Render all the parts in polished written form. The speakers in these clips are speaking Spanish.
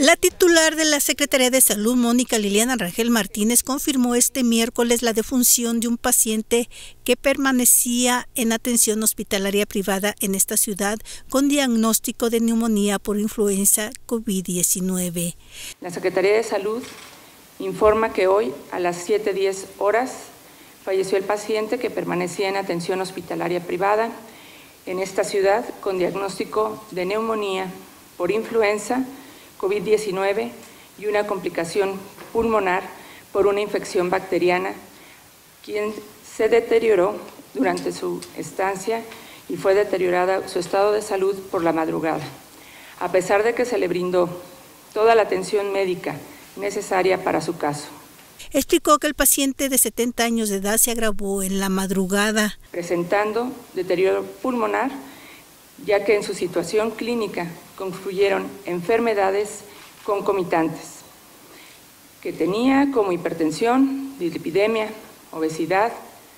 La titular de la Secretaría de Salud, Mónica Liliana Rangel Martínez, confirmó este miércoles la defunción de un paciente que permanecía en atención hospitalaria privada en esta ciudad con diagnóstico de neumonía por influenza COVID-19. La Secretaría de Salud informa que hoy a las 7:10 horas falleció el paciente que permanecía en atención hospitalaria privada en esta ciudad con diagnóstico de neumonía por influenza COVID-19 y una complicación pulmonar por una infección bacteriana, quien se deterioró durante su estancia y fue deteriorada su estado de salud por la madrugada. A pesar de que se le brindó toda la atención médica necesaria para su caso. Explicó que el paciente de 70 años de edad se agravó en la madrugada, presentando deterioro pulmonar, ya que en su situación clínica confluyeron enfermedades concomitantes que tenía como hipertensión, dislipidemia, obesidad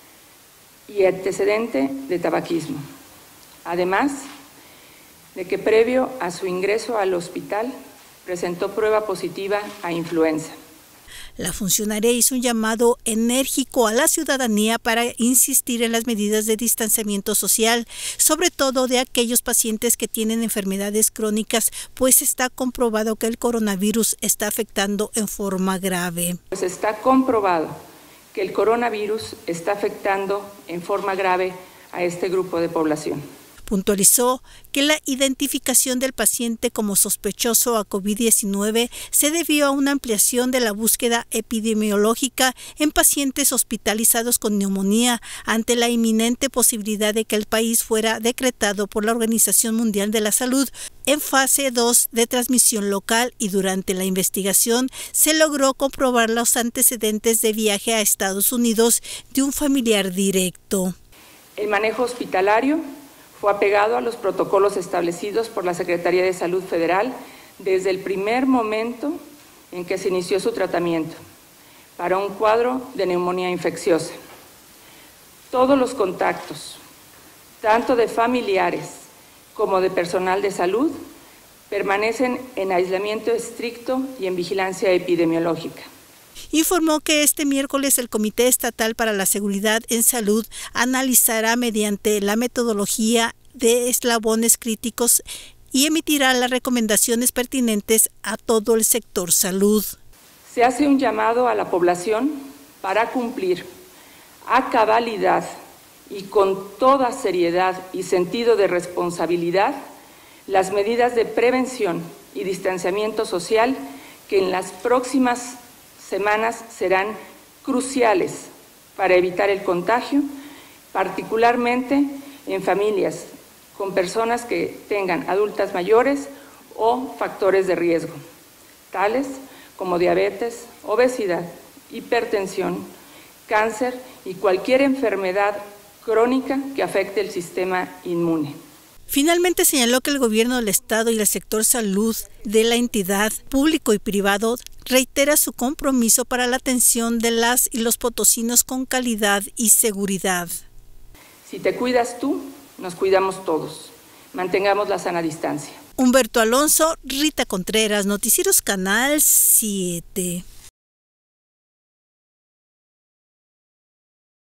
y antecedente de tabaquismo. Además de que previo a su ingreso al hospital presentó prueba positiva a influenza. La funcionaria hizo un llamado enérgico a la ciudadanía para insistir en las medidas de distanciamiento social, sobre todo de aquellos pacientes que tienen enfermedades crónicas, pues está comprobado que el coronavirus está afectando en forma grave. Pues está comprobado que el coronavirus está afectando en forma grave a este grupo de población. Puntualizó que la identificación del paciente como sospechoso a COVID-19 se debió a una ampliación de la búsqueda epidemiológica en pacientes hospitalizados con neumonía ante la inminente posibilidad de que el país fuera decretado por la Organización Mundial de la Salud en fase 2 de transmisión local, y durante la investigación se logró comprobar los antecedentes de viaje a Estados Unidos de un familiar directo. El manejo hospitalario fue apegado a los protocolos establecidos por la Secretaría de Salud Federal desde el primer momento en que se inició su tratamiento para un cuadro de neumonía infecciosa. Todos los contactos, tanto de familiares como de personal de salud, permanecen en aislamiento estricto y en vigilancia epidemiológica. Informó que este miércoles el Comité Estatal para la Seguridad en Salud analizará mediante la metodología de eslabones críticos y emitirá las recomendaciones pertinentes a todo el sector salud. Se hace un llamado a la población para cumplir a cabalidad y con toda seriedad y sentido de responsabilidad las medidas de prevención y distanciamiento social que en las próximas semanas serán cruciales para evitar el contagio, particularmente en familias con personas que tengan adultas mayores o factores de riesgo, tales como diabetes, obesidad, hipertensión, cáncer y cualquier enfermedad crónica que afecte el sistema inmune. Finalmente señaló que el gobierno del Estado y el sector salud de la entidad, público y privado, reitera su compromiso para la atención de las y los potosinos con calidad y seguridad. Si te cuidas tú, nos cuidamos todos. Mantengamos la sana distancia. Humberto Alonso, Rita Contreras, Noticieros Canal 7.